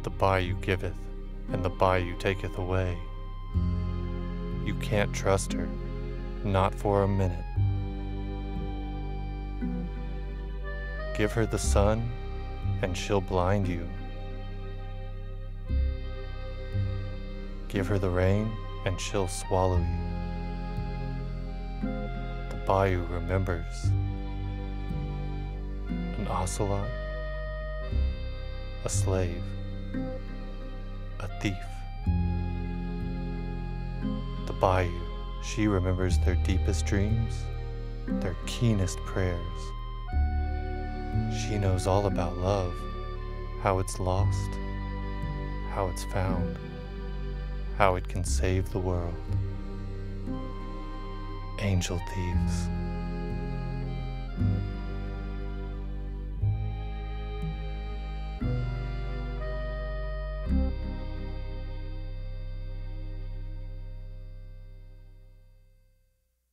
The bayou giveth, and the bayou taketh away. You can't trust her, not for a minute. Give her the sun, and she'll blind you. Give her the rain, and she'll swallow you. The bayou remembers. An ocelot, a slave, a thief. The bayou, she remembers their deepest dreams, their keenest prayers. She knows all about love, how it's lost, how it's found, how it can save the world. Angel Thieves.